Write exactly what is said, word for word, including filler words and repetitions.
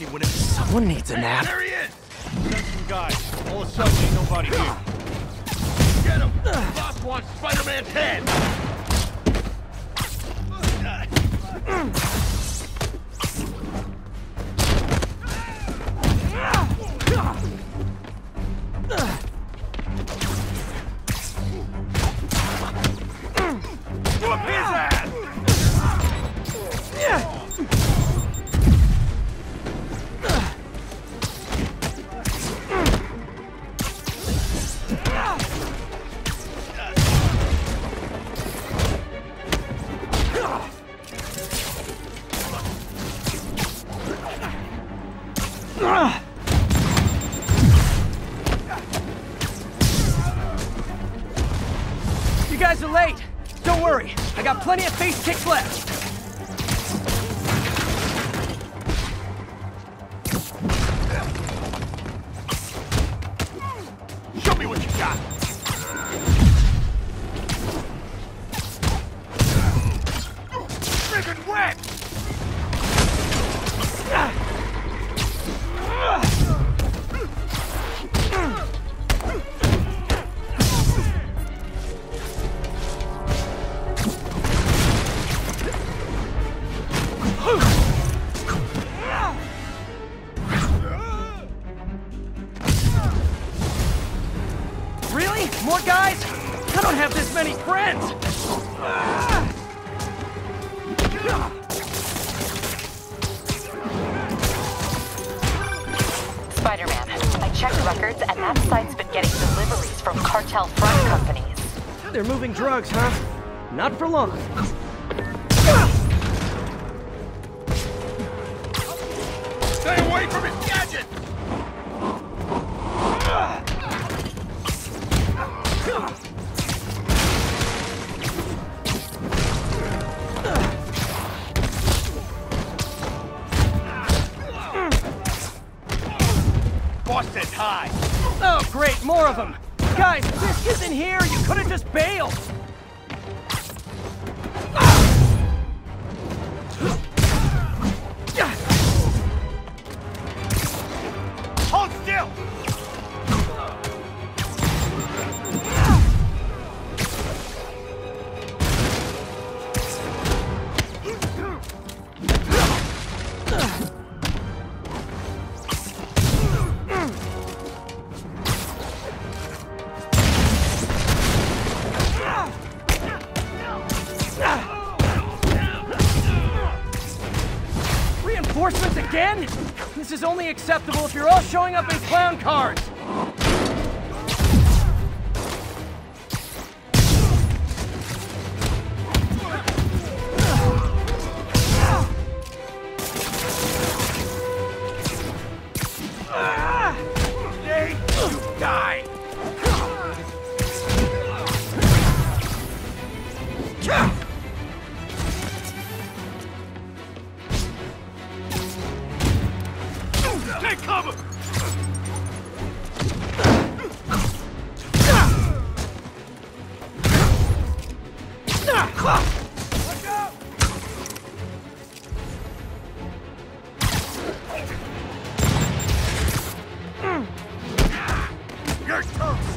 Anyone else? Someone needs a nap. There he is! Send some guys. All of a sudden, ain't nobody here. Get him! Boss wants Spider-Man's head! Whoop his ass! You guys are late. Don't worry, I got plenty of face kicks left. Show me what you got! Friggin' wet! Really? More guys? I don't have this many friends! Spider-Man, I checked records and that site's been getting deliveries from cartel front companies. They're moving drugs, huh? Not for long. Stay away from his gadget! Boss says hi! Oh, great, more of them! Guys, Fisk isn't here! You could have just bailed! Hold still! Reinforcements again? This is only acceptable if you're all showing up in clown cars! Stay, you die! Take cover! Look out! You're toast!